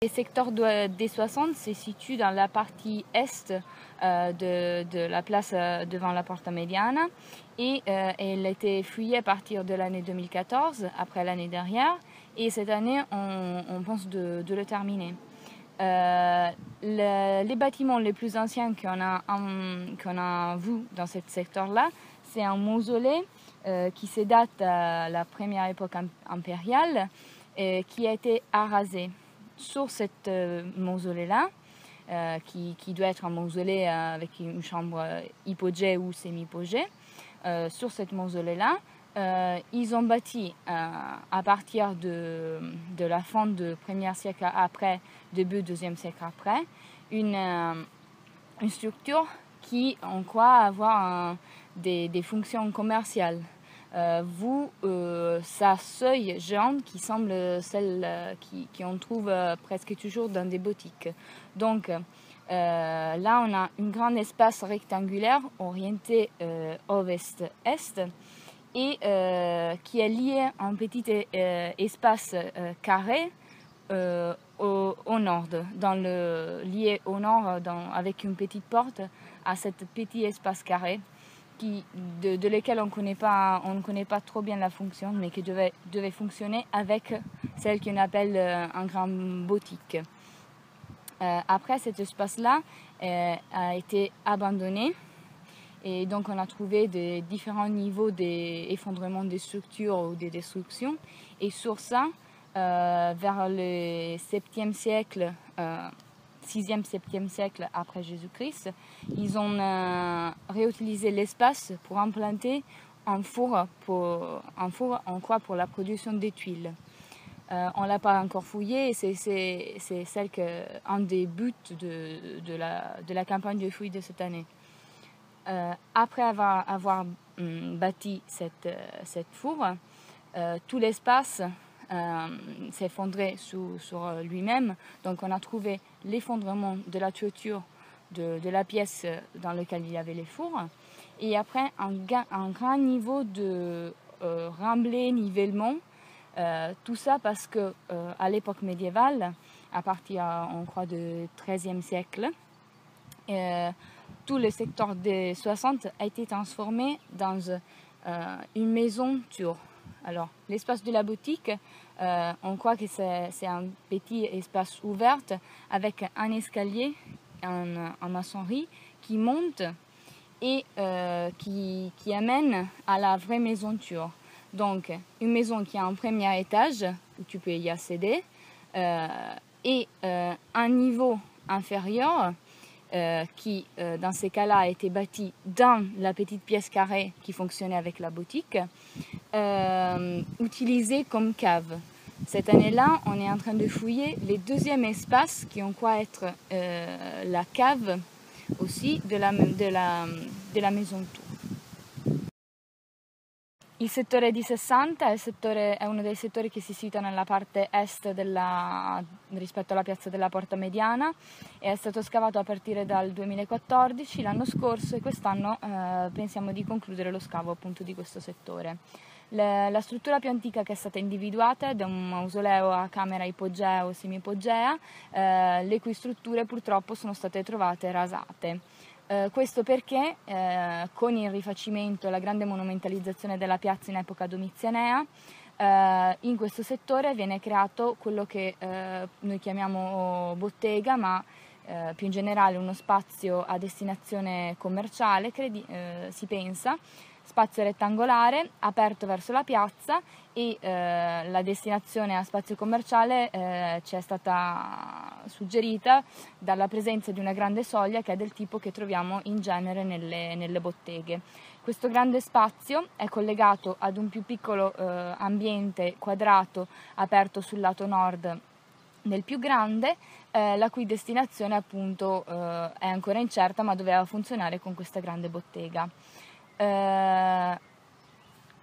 le secteur des 60 se situe dans la partie est de la place devant la Porta Mediana et elle a été fouillée à partir de l'année 2014, après l'année dernière, et cette année on pense de le terminer. Les bâtiments les plus anciens qu'on a vus dans ce secteur-là, c'est un mausolée qui se date à la première époque impériale, qui a été arasé. Sur cette mausolée-là, qui doit être un mausolée avec une chambre hypogée ou semi-hypogée, sur cette mausolée-là, ils ont bâti à partir de la fin du 1er siècle après, début 2e siècle après, une structure qui, on croit, avoir des fonctions commerciales. Sa seuil géante qui semble celle qu'on trouve presque toujours dans des boutiques. Donc là, on a un grand espace rectangulaire orienté ouest-est et qui est lié à un petit espace carré au nord, lié au nord avec une petite porte à cet petit espace carré de lesquels on ne connaît pas trop bien la fonction, mais qui devait fonctionner avec celle qu'on appelle un grand boutique. Après, cet espace-là a été abandonné et donc on a trouvé des différents niveaux d'effondrement des structures ou des destructions. Et sur ça, vers le 7e siècle, 6e, 7e siècle après Jésus-Christ, ils ont réutilisé l'espace pour implanter un four, on croit, pour la production des tuiles. On ne l'a pas encore fouillé, c'est un des buts de la campagne de fouilles de cette année. Après avoir bâti cette four, tout l'espace s'est effondré sur lui-même. Donc on a trouvé l'effondrement de la toiture de la pièce dans laquelle il y avait les fours. Et après un grand niveau de remblai, nivellement. Tout ça parce que à l'époque médiévale, à partir, on croit, du XIIIe siècle, tout le secteur des 60 a été transformé dans une maison turque. Alors, l'espace de la boutique, on croit que c'est un petit espace ouvert avec un escalier en maçonnerie qui monte et qui amène à la vraie maison turque. Donc, une maison qui a un premier étage où tu peux y accéder et un niveau inférieur qui, dans ces cas-là, a été bâti dans la petite pièce carrée qui fonctionnait avec la boutique, utilisée comme cave. Cette année-là, on est en train de fouiller les deuxièmes espaces qui ont quoi être la cave aussi de la maison tour. Il settore di 60 è uno dei settori che si situa nella parte est rispetto alla piazza della Porta Mediana e è stato scavato a partire dal 2014, l'anno scorso, e quest'anno pensiamo di concludere lo scavo appunto di questo settore. La struttura più antica che è stata individuata è da un mausoleo a camera ipogea o semipogea, le cui strutture purtroppo sono state trovate rasate. Questo perché con il rifacimento e la grande monumentalizzazione della piazza in epoca domizianea, in questo settore viene creato quello che noi chiamiamo bottega, ma più in generale uno spazio a destinazione commerciale, si pensa, spazio rettangolare aperto verso la piazza e la destinazione a spazio commerciale ci è stata suggerita dalla presenza di una grande soglia che è del tipo che troviamo in genere nelle botteghe. Questo grande spazio è collegato ad un più piccolo ambiente quadrato aperto sul lato nord del più grande, la cui destinazione appunto è ancora incerta, ma doveva funzionare con questa grande bottega.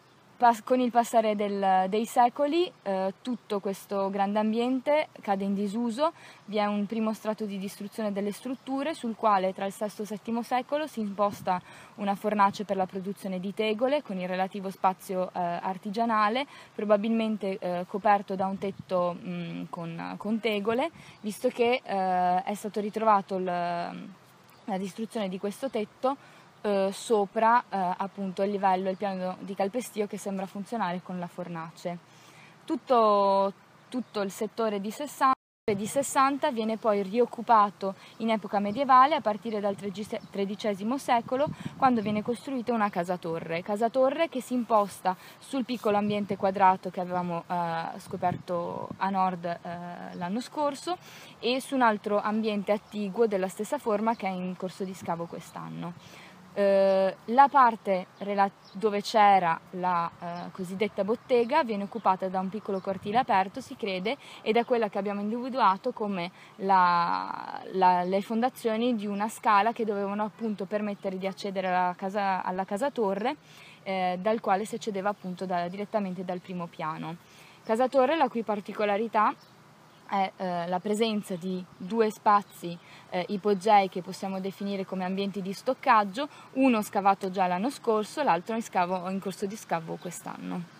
con il passare dei secoli tutto questo grande ambiente cade in disuso, vi è un primo strato di distruzione delle strutture sul quale tra il VI e il VII secolo si imposta una fornace per la produzione di tegole con il relativo spazio artigianale, probabilmente coperto da un tetto con tegole, visto che è stato ritrovato la distruzione di questo tetto sopra appunto il livello, il piano di calpestio che sembra funzionare con la fornace. Tutto il settore di 60 viene poi rioccupato in epoca medievale a partire dal XIII secolo, quando viene costruita una casa torre che si imposta sul piccolo ambiente quadrato che avevamo scoperto a nord l'anno scorso e su un altro ambiente attiguo della stessa forma che è in corso di scavo quest'anno. La parte dove c'era la cosiddetta bottega viene occupata da un piccolo cortile aperto, si crede, ed è quella che abbiamo individuato come le fondazioni di una scala che dovevano appunto permettere di accedere alla casa torre, dal quale si accedeva appunto direttamente dal primo piano. Casa torre, la cui particolarità è la presenza di due spazi ipogei che possiamo definire come ambienti di stoccaggio, uno scavato già l'anno scorso, l'altro in corso di scavo quest'anno.